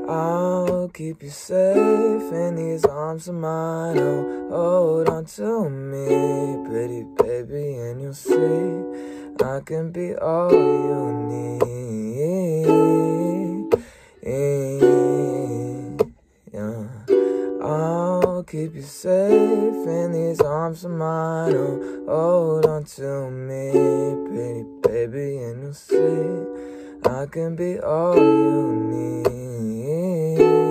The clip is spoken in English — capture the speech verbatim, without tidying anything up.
I'll keep you safe in these arms of mine. Oh, hold on to me, pretty baby, and you'll see I can be all you need. Yeah. I'll keep you safe in these arms of mine. Oh, hold on to me, pretty baby, and you'll see I can be all you need.